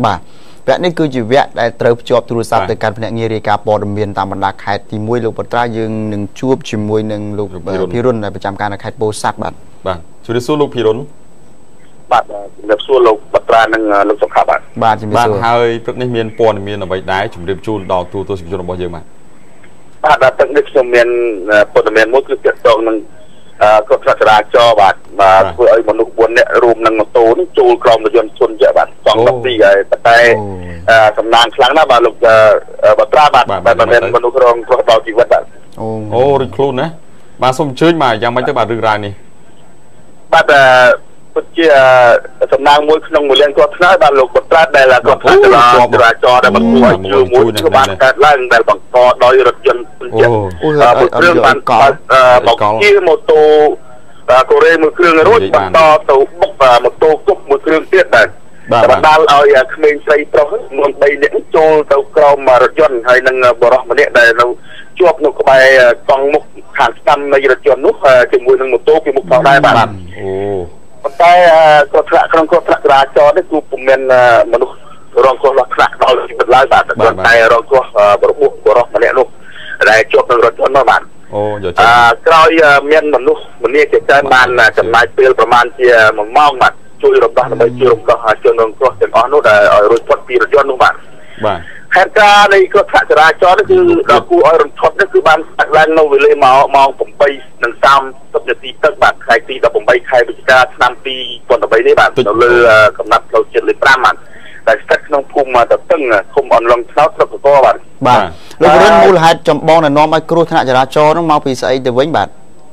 បាទវគ្គនេះគឺជាវគ្គដែលត្រូវភ្ជាប់ទូរស័ព្ទទៅកាន់ភ្នាក់ងាររាយការណ៍ព័ត៌មានតាមបណ្ដាខេត្តទី1លោកបត្រាយើងនឹងជួបជាមួយនឹងលោកភិរុនដែលប្រចាំការនៅខេត្តពោធិ៍សាត់បាទជួយសួរលោកភិរុនបាទជំរាបសួរលោកបត្រានិងលោកសុខាបាទជំរាបសួរហើយព្រឹកនេះមានព័ត៌មានអ្វីដែរជំរាបជូនដល់ទូទស្សនិកជនរបស់យើងបាទដល់ទឹកនេះខ្ញុំមានព័ត៌មានមួយគឺទាក់ទងនឹងគ្រប់ចរាចរណ៍បាទធ្វើឲ្យមនុស្ស4នាក់រួមនឹងម៉ូតូនេះចូលក្រោមរថយន្តឈុនជាបាទសង12ហើយតែសំណាងខ្លាំងណាស់បាទលោកបត្រាបាទមិនមែនមនុស្សរងគ្រោះដល់ជីវិតបាទអូរួចខ្លួនណាបាទសូមអញ្ជើញមកយ៉ាងម៉េចទៅបាទរឿងរ៉ាវនេះបាទពិតជាសំណាងមួយក្នុងមួយលានគាត់ថ្នាក់បាទលោកបត្រាដែលគាត់ធ្វើចរាចរណ៍ដែលបន្ទួយមួយគឺបានកើតឡើងដែលបង្កដោយរថយន្តជាមួយគ្រឿងបានបោកជាម៉ូតូកូរ៉េមួយគ្រឿងរួចបន្តទៅបុកម៉ូតូគុកមួយគ្រឿងទៀតបាទបណ្ដាលឲ្យក្មេងស្រីប្រុសមួយ3នាក់ចូលទៅក្រោមរថយន្តហើយនឹងបរិសម្នាក់ដែលនៅជាប់នៅក្បែរកង់មុខខាងស្ដាំនៃរថយន្តនោះជាមួយនឹងម៉ូតូពីមុខផងដែរបាទអូប៉ុន្តែគាត់ធ្លាក់ក្នុងគាត់ធ្លាក់ចរាចរណ៍នេះគឺពុំមានមនុស្សរងគ្រោះដល់ថ្នាក់ដល់ជីវិតឡើយបាទតែរងគ្រោះរបួសម្នាក់នោះដែលជាប់នឹងរថយន្តនោះបាទក្រោយមានមនុស្សម្នាជាច្រើនបានចំណាយពេលប្រហែលជា1ម៉ោងបាទជួយរំដោះដើម្បីជួយរំដោះជនរងគ្រោះទាំងអស់នោះដែលឲ្យរួចផុតពីរថយន្តនោះបាទហេតុការណ៍នៃគ្រោះថ្នាក់ចរាចរណ៍នេះគឺដល់គួរឲ្យរំភើបនេះគឺបានស្ដាប់ឡើងនៅវេលាម៉ោង8:30នាទីទឹកបាទថ្ងៃទី18ខែវិច្ឆិកាឆ្នាំ2013នេះបាទនៅលើកំណត់ផ្លូវជាតិលេខ5បាទដែលស្ថិតក្នុងភូមិតតឹងឃុំអនឡុងឆ្នោតស្រុកកកបាទលោករិនមូលហេតុចម្បងដែលនាំឲ្យគ្រោះថ្នាក់ចរាចរណ៍នោះមកពីស្អីទៅវិញបាទ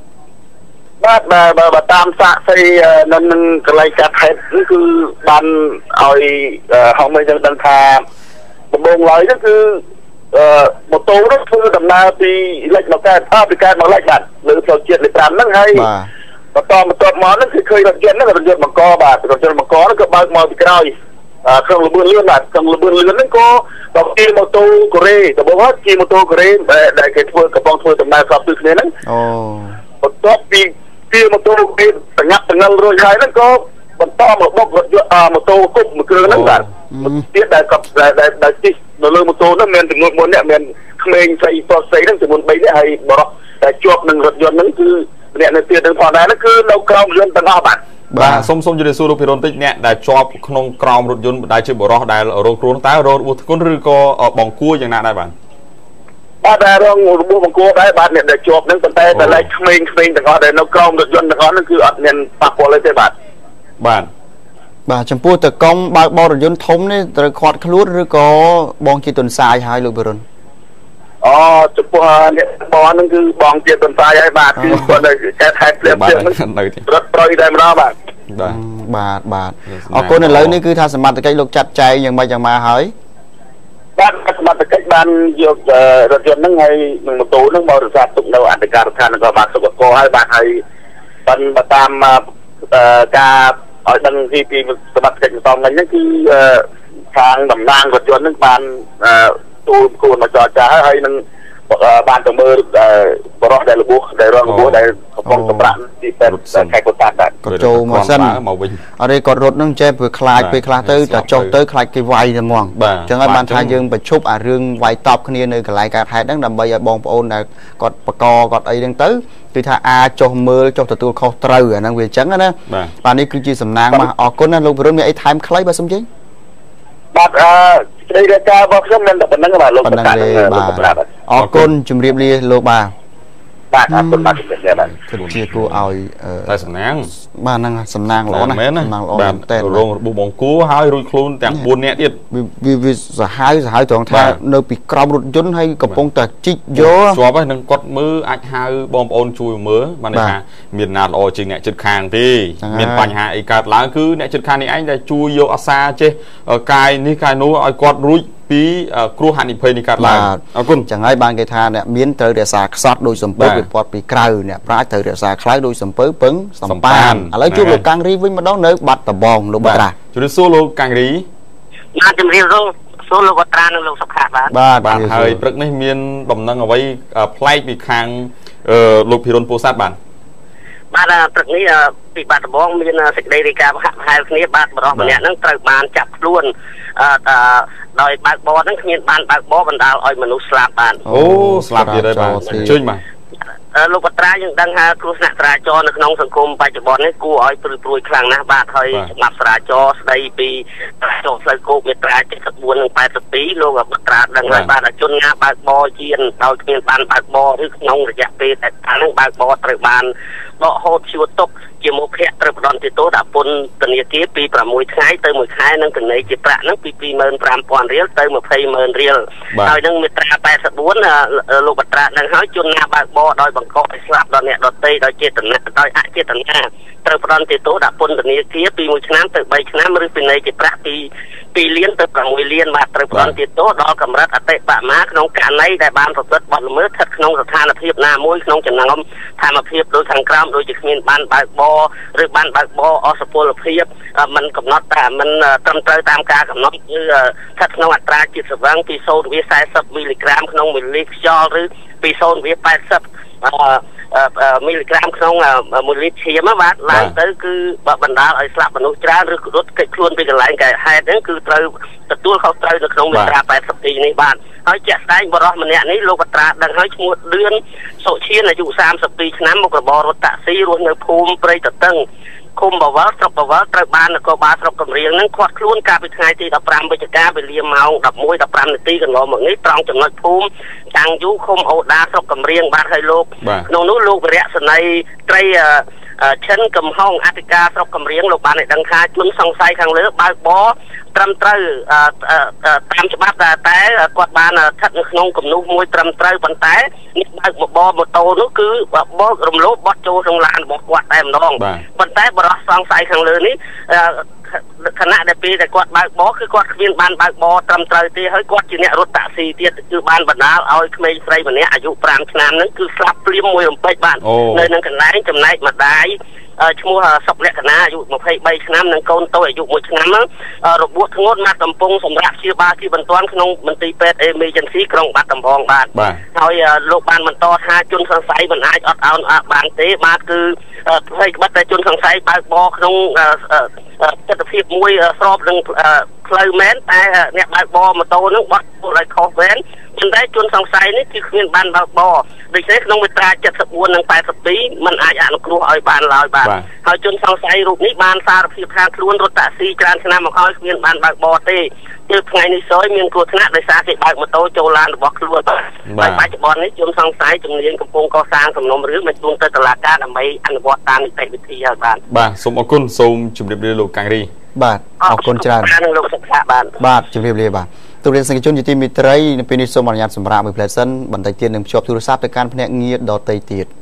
បាទតាមសាកសីនៅនឹងកន្លែងកាត់ហេតុនេះគឺបានឲ្យហៅមិនចឹងដឹងថាដំបូងឡើយនោះគឺម៉ូតូនោះធ្វើដំណើរពីលិចមកកើតពីកើតមកលិចបាទលើផ្លូវជាតិលេខ5ហ្នឹងហើយបន្តមកហ្នឹងគឺឃើញរថយន្តហ្នឹងរថយន្តបង្កបាទរថយន្តបង្កហ្នឹងក៏បើកមកពីក្រោយក្នុងលបឿនលឿនបាទក្នុងលបឿនលឿនហ្នឹងក៏ដល់ពីម៉ូតូកូរ៉េដំបូងហ្នឹងជាម៉ូតូកូរ៉េដែលគេកំពុងធ្វើដំណើរស្របទិសគ្នាហ្នឹងបន្ទាប់ពីម៉ូតូគេសញ្ញាប់តងលរួចហើយហ្នឹងក៏បន្តមកបុករថយន្តម៉ូតូគុកមួយគ្រឿងហ្នឹងបាទទៀតដែលជិះនៅលើម៉ូតូហ្នឹងមានចំនួន4នាក់មានក្មេងស្រីប្រុសស្រីហ្នឹងចំនួន3នាក់ហើយបរិសុទ្ធតែជាប់នឹងរថយន្តហ្នឹងគឺម្នាក់នៅទៀតនឹងផងដែរហ្នឹងគឺនៅក្រោមរថយន្តទាំងអស់បាទសូមជម្រាបសួរលោកភិរុនតិចអ្នកដែលជាប់ក្នុងក្រោមរថយន្តដែលជាបរិសុទ្ធដែលរងគ្រោះតើរងរបួសធ្ងន់ឬក៏បង្កួរយ៉ាងណាដែរបាទតែរងរបួសបង្កួរដែរបាទអ្នកដែលជាប់ហ្នឹងប៉ុន្តែតែឡែកក្មេងទាំងអស់ដែលនៅក្រោមរថយន្តទាំងអស់ហ្នឹងគឺអត់មានប៉ះពាល់ទេបាទចំពោះតកង់បើកបរថយន្តធំនេះត្រូវខាត់ខ្លួនឬក៏បងជាទុនសាយហើយលោកភិរុនចំពោះអ្នកបងហ្នឹងគឺបងជាទុនសាយហើយបាទគឺគាត់នៅកើតហេតុភ្លាមហ្នឹងរត់ប្រយតែម្ដងបាទអរគុណឥឡូវនេះគឺថាសមត្ថកិច្ចលោកចាត់ចែងយ៉ាងម៉េចយ៉ាងម៉ាហើយបាទសមត្ថកិច្ចបានយករថយន្តហ្នឹងហើយនឹងម៉ូតូហ្នឹងមករក្សាទុកនៅអធិការដ្ឋាននគរបាលសុខកហើយបាទហើយបានតាមការឲ្យដឹងពីសមត្ថកិច្ចសំហ្នឹងគឺខាងតំណាងរថយន្តហ្នឹងបានទូលគួរមកចរចាហើយនឹងបានទៅមើលបរិសុទ្ធដែលរបួសដែលរងរបួសដែលកំពុងសម្រាប់ទីពេទ្យខេត្តកោះតាគាត់ចូលមកសិនមកវិញអត់ទេគាត់រត់នឹងចេះព្រោះខ្លាចពេលខ្លះទៅតែចុះទៅខ្លាចគេវាយតែហ្មងអញ្ចឹងហើយបានថាយើងបញ្ឈប់អារឿងវាយតប់គ្នានៅកន្លែងកើតហេតុហ្នឹងដើម្បីឲ្យបងប្អូនដែលគាត់បកគាត់អីហ្នឹងទៅគឺថាអាចចុះមើលចុះទទួលខុសត្រូវអាហ្នឹងវាអញ្ចឹងណាបាទនេះគឺជាសំណាងមកអរគុណណាលោកភិរុនមានអីថែមខ្លីបើសុំជិញបាទស្ដីរាយការណ៍របស់ខ្ញុំមានតែប៉ុណ្្នឹងបាទលោកប្រកាសអរគុណជម្រាបលាលោកបាទបាទអរគុណបាទជំរាបលាបាទជាគួរឲ្យតែសំណាងបាទហ្នឹងសំណាងល្អណាស់សំណាងល្អមែនតើរងរបួសបង្កួរហើយរួចខ្លួនទាំង4នាក់ទៀតវាសាហាវត្រង់ថានៅពីក្រោមរថយន្តហើយកំពុងតែជីកយកជាប់ហើយនឹងគាត់មើលអាចហៅបងប្អូនជួយមើលបានថាមានណាល្អជាងអ្នកជិតខាងទេមានបញ្ហាអីកើតឡើងគឺអ្នកជិតខាងនេះឯងដែលជួយយកអាសាចេះកាយនេះកាយនោះឲ្យគាត់រួចពីគ្រោះហានិភ័យនេះកើតឡើងអរគុណចឹងហើយបានគេថាអ្នកមានត្រូវរក្សាខ្សត់ដោយសំពើវាពាត់ពីក្រៅអ្នកប្រាជ្ញត្រូវរក្សាខ្លៅដោយសំពើពឹងសំប៉ានឥឡូវជួបលោកកាំងរីវិញម្ដងនៅបាត់ដំបងលោកបាត្រាជម្រាបសួរលោកកាំងរីជំរាបសួរលោកបាត្រានិងលោកសុខាបាទហើយព្រឹកនេះមានដំណឹងអ្វីប្លែកពីខាងលោកភិរុនពោធិ៍សាត់បាទព្រឹកនេះពីបាត់ដំបងមានសេចក្តីរាយការណ៍ហាក់ហែលគ្នាបាទបរិសម្នាក់ហ្នឹងត្រូវបានចាប់ខ្លួនដោយបើកបរហ្នឹងគ្មានបានបើកបរបណ្ដាលឲ្យមនុស្សស្លាប់បានអូស្លាប់ទៀតហើយបាទជើញបាទលោកបត្រាយើងដឹងថាគ្រោះថ្នាក់ចរាចរណ៍នៅក្នុងសង្គមបច្ចុប្បន្ននេះគួរឲ្យព្រួយខ្លាំងណាស់បាទហើយច្បាប់ចរាចរណ៍ស្ដីពីចរាចរណ៍ផ្លូវគោកមាត្រា74និង82លោកបត្រាដឹងហើយបាទជនណាបើកបរជាដោយគ្មានបានបើកបរឬក្នុងរយៈពេលតែហ្នឹងបើកបរត្រូវបានដកហូតជួទុកជាមុខភ័ក្រត្រូវផ្ដន់ទោសដាក់ពន្ធនាគារពី6ថ្ងៃទៅ1ខែនិងកណេជាប្រាក់ហ្នឹងពី 25,000 រៀលទៅ 20,000 រៀលហើយនឹងមាត្រា84លោកបត្រាដឹងហើយជនណាបើកបរដោយបង្កឲ្យស្លាប់ដល់អ្នកដទៃដោយចេតនាដោយអចេតនាត្រូវផ្ដន់ទោសដាក់ពន្ធនាគារពី1ឆ្នាំទៅ3ឆ្នាំឬពិន័យជាប្រាក់ពី2លានទៅ6លានបាទត្រូវផ្ដន់ទោសដល់កម្រិតអតិបមាក្នុងករណីដែលបានប្រព្រឹត្តបទល្មើសស្ថិតក្នុងស្ថានភាពណាមួយក្នុងចំណោមស្ថានភាពដូចខាងក្រោមដូចជាគ្មានបានបើកបរឬបានបើកបរអសុពលភាពมันកំណត់តែมันត្រឹមត្រូវតាមការកំណត់គឺស្ថិតក្នុងអត្រាជាតិស្វឹងពី 0.40 មីលីក្រាមក្នុង1លីត្រខ្យល់ឬពី 0.80 មីលីក្រាមក្នុង1លីត្រឈាមបាទឡើងទៅគឺបណ្ដាលឲ្យស្លាប់មនុស្សច្រើនឬរត់គេចខ្លួនពីកន្លែងកែហេតុហ្នឹងគឺត្រូវទទួលខុសត្រូវនៅក្នុងមាត្រា82នេះបាទហើយជាក់ស្ដែងបរិសម្នាក់នេះលោកបត្រាដឹងហើយឈ្មោះឌឿនសុឈានអាយុ32ឆ្នាំមុខរបររត់តាក់ស៊ីរស់នៅភូមិព្រៃតតឹងឃុំបវលស្រុកបវលត្រូវបាននគរបាលស្រុកកំរៀងនឹងឃាត់ខ្លួនកាលពីថ្ងៃទី15វិច្ឆិកាវេលាម៉ោង 11:15 នាទីកន្លងមកនេះត្រង់ចំណុចភូមិតាំងយូឃុំអូដាស្រុកកំរៀងបាទហើយលោកក្នុងនោះលោកវរៈសនីត្រីឈិនកំហុងអធិការស្រុកកំរៀងលោកបានឲ្យដឹងថាជនសង្ស័យខាងលើបើកបរត្រឹមត្រូវតាមច្បាប់តែគាត់បានស្ថិតនៅក្នុងគំនូសមួយត្រឹមត្រូវប៉ុន្តែនេះបើកបរម៉ូតូនោះគឺបោករំលោភបត់ចូលក្នុងឡានរបស់គាត់តែម្ដងប៉ុន្តែបរិសុទ្ធសង្ស័យខាងលើនេះខណៈដែលពេលតែគាត់បើកបរគឺគាត់គ្មានបានបើកបរត្រឹមត្រូវទេហើយគាត់ជាអ្នករត់តាក់ស៊ីទៀតគឺបានបណ្ដាលឲ្យក្មេងស្រីម្នាក់អាយុ5ឆ្នាំហ្នឹងគឺស្លាប់ភ្លាមមួយរំពេចបាទនៅនឹងកន្លែងចំណែកម្ដាយឈ្មោះសុកលក្ខណាអាយុ23ឆ្នាំនិងកូនតូចអាយុ1ឆ្នាំរបួសធ្ងន់ណាស់កំពុងសម្រាប់ព្យាបាលជាបន្ទាន់ក្នុងមន្ទីរពេទ្យ Emergency ក្រុងបាត់ដំបងបាទហើយលោកបានបន្តថាជនសង្ស័យមិនអាចអត់ឱនបានទេបាទគឺផ្លេចបាត់តែជនសង្ស័យបើកបរក្នុងទស្សនវិជ្ជាមួយស្របនឹងផ្លូវមែនតែអ្នកបើកបរម៉ូតូនឹងបត់ពួកឲ្យខុសមែនប៉ុន្តែជនសង្ស័យនេះគឺគ្មានបានបើកបរដូច្នេះក្នុងមាត្រា74និង82มันអាចអនុគ្រោះឲ្យបានឡើយបាទហើយជនសង្ស័យរូបនេះបានសារភាពថាខ្លួនរត់តាក់ស៊ីច្រើនឆ្នាំមកហើយគ្មានបានបើកបរទេគឺថ្ងៃនេះសោយមានគ្រោះថ្នាក់ដោយសារគេបើកម៉ូតូចូលឡានរបស់ខ្លួនបាទបច្ចុប្បន្ននេះជនសង្ស័យជំនាញកំពុងកសាងសំណុំរឿងបញ្ជូនទៅតុលាការដើម្បីអនុវត្តតាមនីតិវិធីហើយបាទសូមអរគុណសូមជម្រាបលាលោកកាំងរីបាទអរគុណច្រើនលោកសុខាបាទជម្រាបលាបាទទូរទស្សនិកជនជាទីមេត្រីនៅពេលនេះសូមអនុញ្ញាតសម្រាប់មួយផ្លែសិនបន្តិចទៀតនឹងភ្ជាប់ទូរស័ព្ទទៅកាន់ភ្នាក់ងារដទៃទៀត